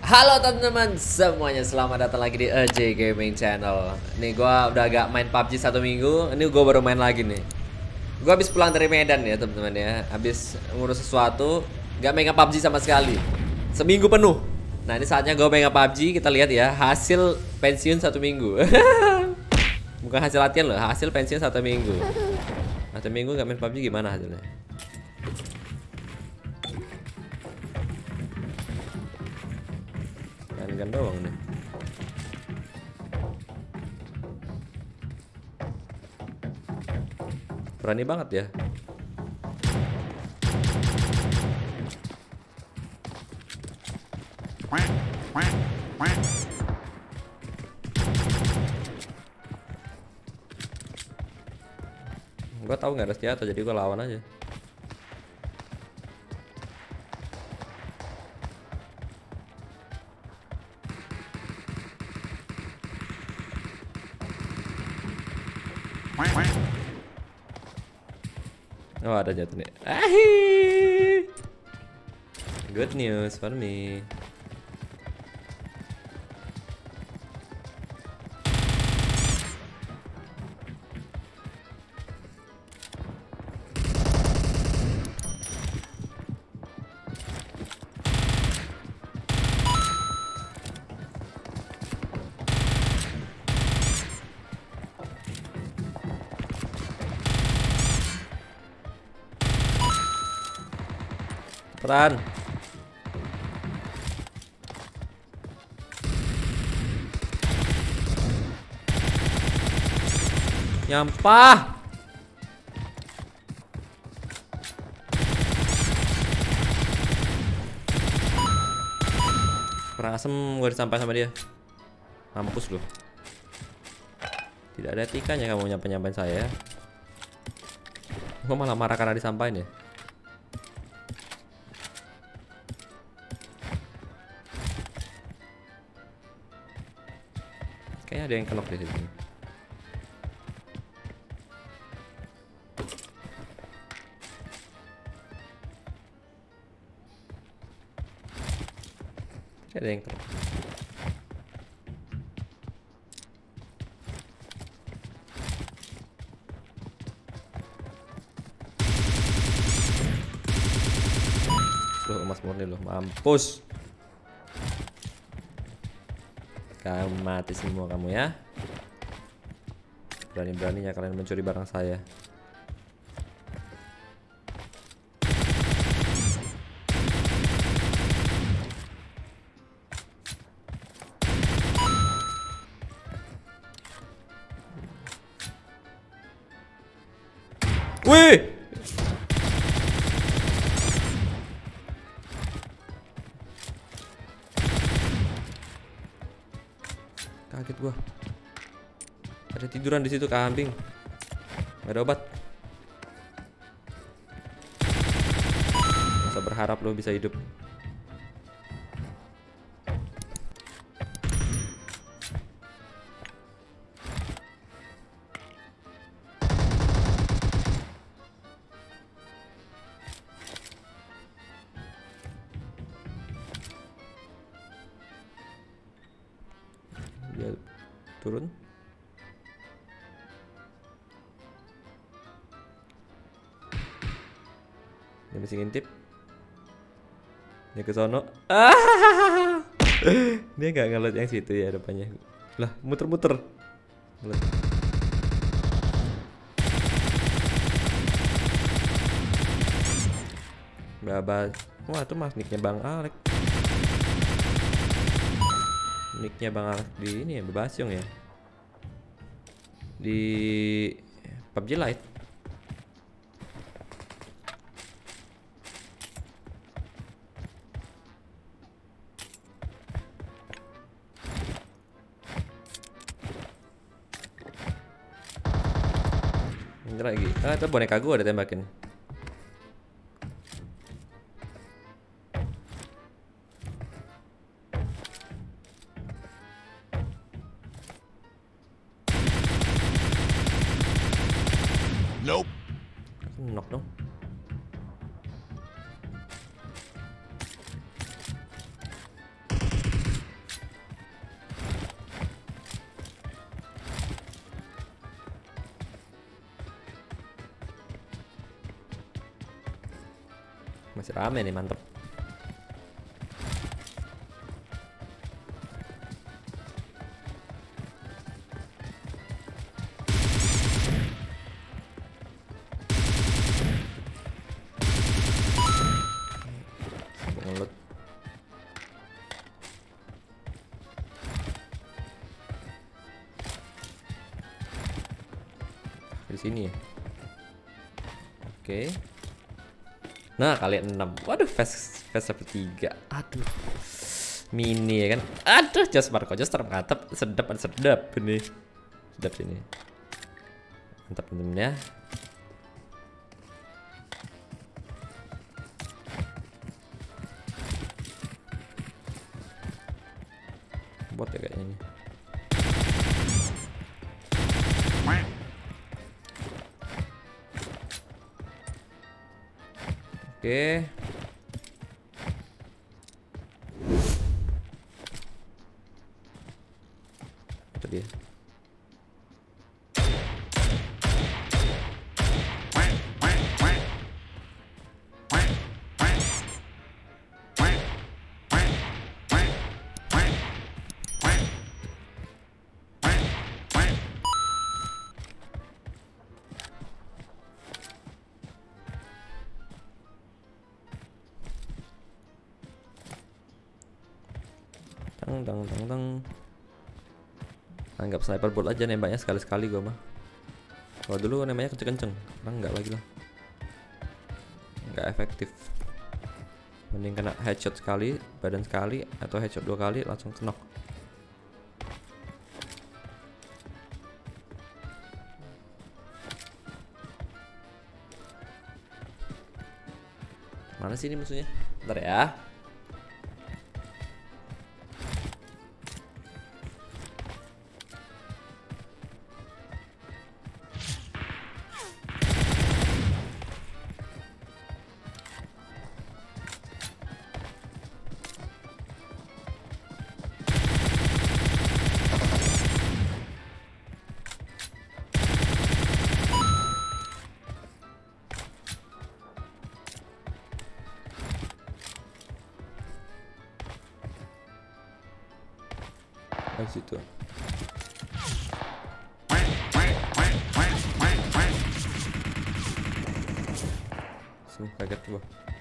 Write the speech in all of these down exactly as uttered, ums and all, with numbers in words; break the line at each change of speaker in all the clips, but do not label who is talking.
Halo teman-teman semuanya, selamat datang lagi di A J Gaming Channel. Nih gua udah agak main P U B G satu minggu, ini gua baru main lagi nih. Gua habis pulang dari Medan ya teman-teman ya, habis ngurus sesuatu, gak megang P U B G sama sekali. Seminggu penuh. Nah ini saatnya gua megang P U B G, kita lihat ya hasil pensiun satu minggu. Bukan hasil latihan loh, hasil pensiun satu minggu. Satu minggu gak main P U B G gimana hasilnya? Kan doang nih. Berani banget ya. Gua tahu nggak ada senjata, jadi gua lawan aja. Oh ada jatuh nih. Ahi. Good news for me. Peran. Nyampah. Kurang asem gue disampaikan sama dia. Mampus lu. Tidak ada etikanya kamu nyampe-nyampein saya. Gue malah marah karena disampaikan ya. Kayaknya ada yang kenok di sini. Kayak ada yang kenok. Loh, emas murni loh, mampus. Kamu mati semua kamu ya. Berani-beraninya kalian mencuri barang saya. Wih! Kaget gua. Ada tiduran di situ kambing. Gak ada obat. Masa berharap lo bisa hidup. Dia turun. Dia masih ngintip. Dia ke sono. Ah! Dia nggak ngeliat yang situ ya depannya. Lah, muter-muter. Babas. Wah, itu mas nicknya Bang Alek. Nicknya Bang Alek di ini ya, Bebasyong ya. Di P U B G Lite. Ini lagi. Ah, itu boneka gua ada tembakin. Nope. Knock dong. Masih rame nih, mantep. Ngelut. Di sini ya. Oke. Nah, kali enam. Waduh, fast fast tiga. Aduh. Mini ya kan. Aduh, Jos Marco Jos termantap, sedap sedap ini. Sedap sini. Mantap temen-temen ya. Bot ya kayaknya ini. Oke. Itu dia. Tang tang tang tang. Anggap sniper bot aja, nembaknya sekali-sekali gua mah. Kalau dulu nembaknya kenceng-kenceng, sekarang enggak lagi lah. Enggak efektif. Mending kena headshot sekali, badan sekali, atau headshot dua kali langsung knock. Mana sih ini musuhnya? Bentar ya. Di situ. Semua kaget gua.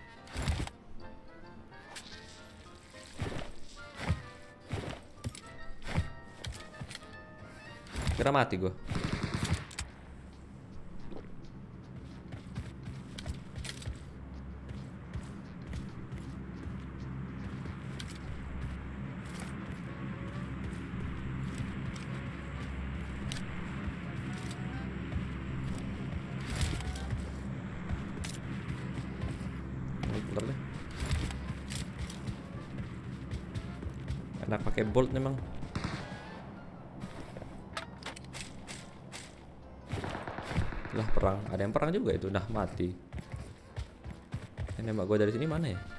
Kira mati gua. Bentar deh. Enak pakai bolt memang. Lah perang, ada yang perang juga itu, udah mati. Ini nembak gua dari sini mana ya?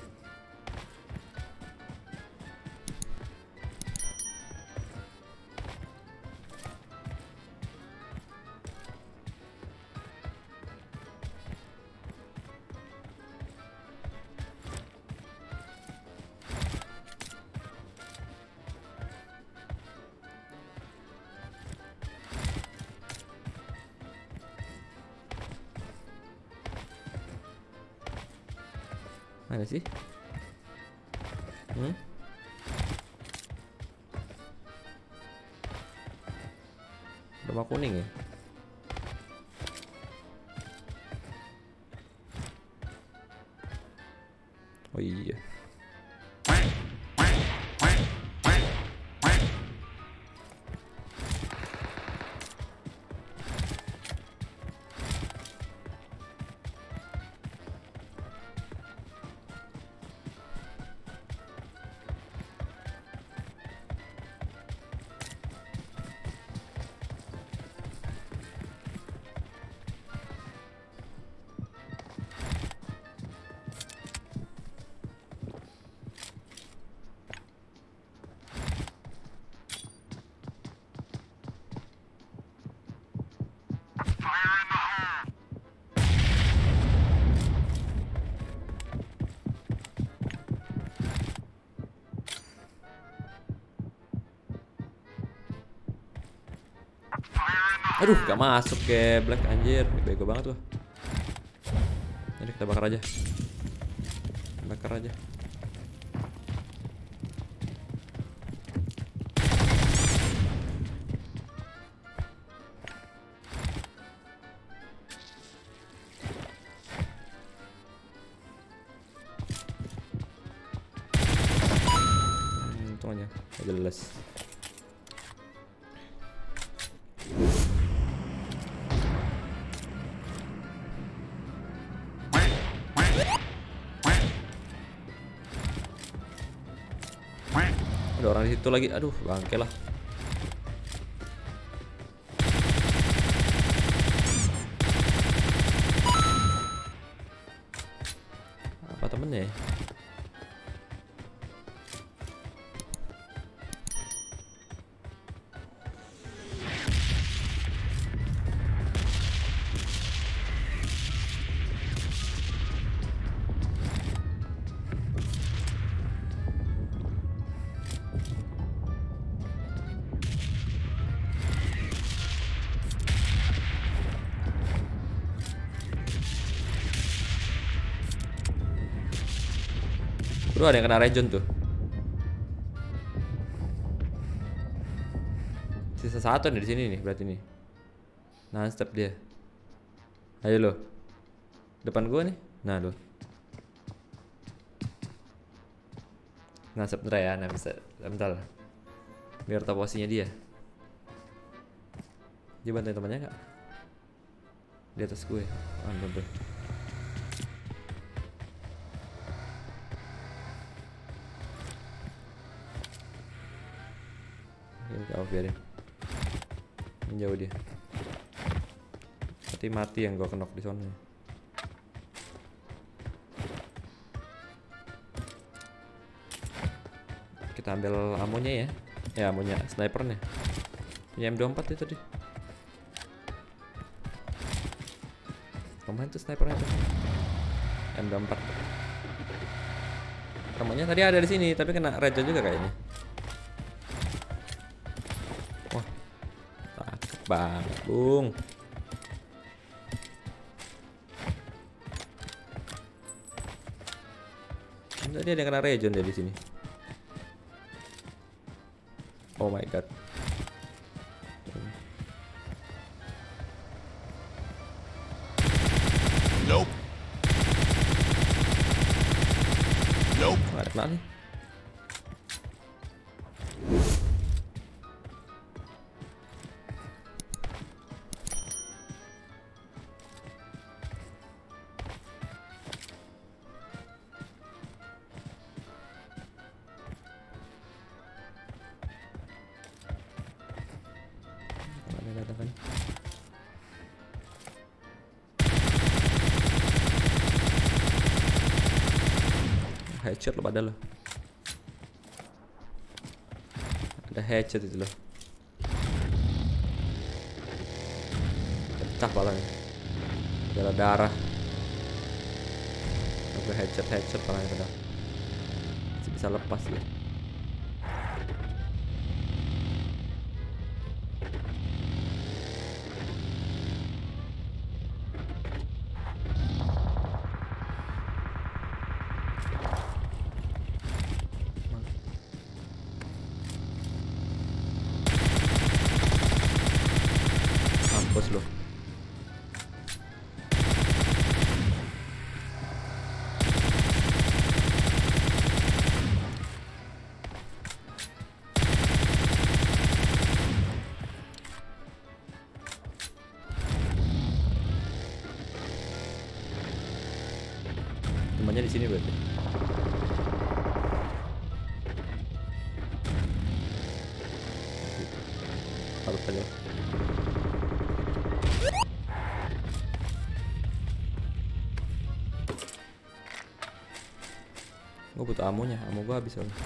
Mana sih? Hmm? Rumah kuning ya? Oh iya. Aduh, gak masuk ke black anjir. Bego banget gua. Jadi kita bakar aja. Bakar aja. Hmm, untung aja. Gak jelas. Ada orang di situ lagi. Aduh, bangke lah. Apa temennya ya? Bro, ada yang kena region tuh. Sisa satu nih di sini nih berarti nih. Nah, step dia. Ayo lo. Depan gua nih. Nah, lo. Nah, sebentar ya, nah bisa. Bentar. Biar tahu posisinya dia. Dia bantuin temannya enggak? Di atas gue. Ah, bener. Jauh biarin. Menjauh dia. Berarti mati yang gua kenok di sana. Kita ambil amonya ya. Ya, amonya snipernya. Punya M dua puluh empat itu tadi. Kemarin tuh snipernya tuh. M dua puluh empat. Amonya tadi ada di sini, tapi kena region juga kayaknya. Bang, Bung. Tadi ada yang kena region deh di sini. Oh my god. Nope. Nope. Nggak ada kena nih. Kan? Headshot lo pada lo. Ada headshot itu lo. Pecah palanya. Darah darah. Ada headshot headshot palanya pada. Masih bisa lepas ya. Mampus lo. Temannya di sini berarti. Harus aja. Gue butuh amonya, amo gue habis soalnya.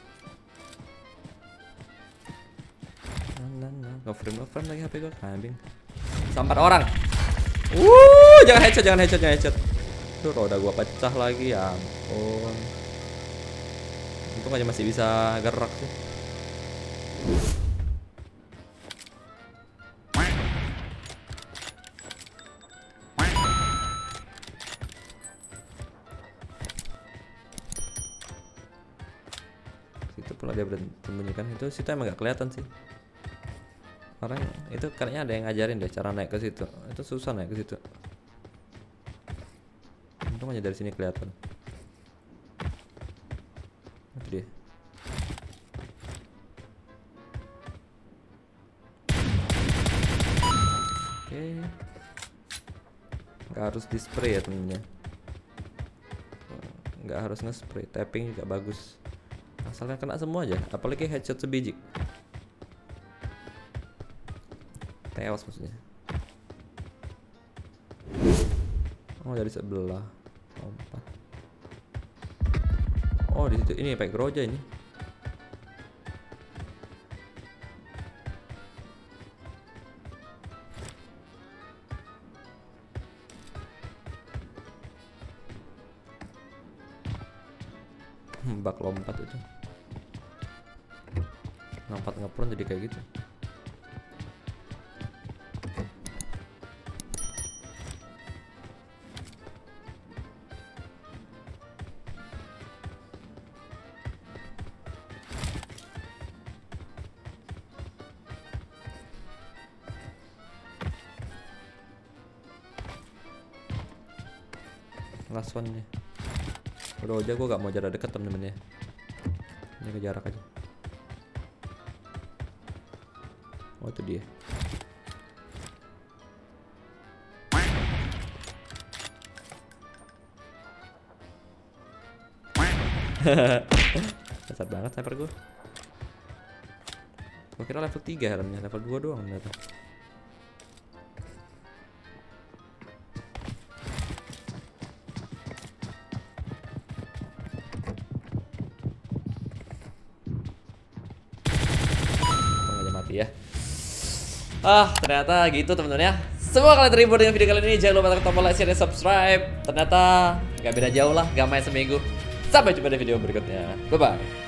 Nah, nah, nge frame nge frame lagi H P gue kambing. Sampai orang. Uh, jangan headshot, jangan headshot, jangan headshot. Tuh roda gua pecah lagi ya ampun. Untung aja masih bisa gerak sih. situ pula dia bersembunyikan. Itu situ emang gak kelihatan sih. Orang itu kayaknya ada yang ngajarin deh cara naik ke situ. Itu susah naik ke situ. Untung aja dari sini kelihatan. Itu dia. Oke. Nggak harus di spray ya temennya. Nggak harus nge-spray, tapping juga bagus. Asalkan kena semua aja, apalagi headshot sebiji. Tewas maksudnya. Oh dari sebelah. Lompat. Oh di situ ini pakai groja ini. Bak lompat itu. Lompat ngepron jadi kayak gitu. Last one nih. Udah aja gue gak mau jarak dekat temen-temen ya. Ini ke jarak aja. Oh itu dia. Dasar banget sniper gue. Gue kira level tiga helmnya, level dua doang ternyata. Ya. Ah, ternyata gitu teman-teman ya. Semoga kalian terhibur dengan video kali ini. Jangan lupa tekan tombol like, share, dan subscribe. Ternyata gak beda jauh lah, gak main seminggu. Sampai jumpa di video berikutnya. Bye bye.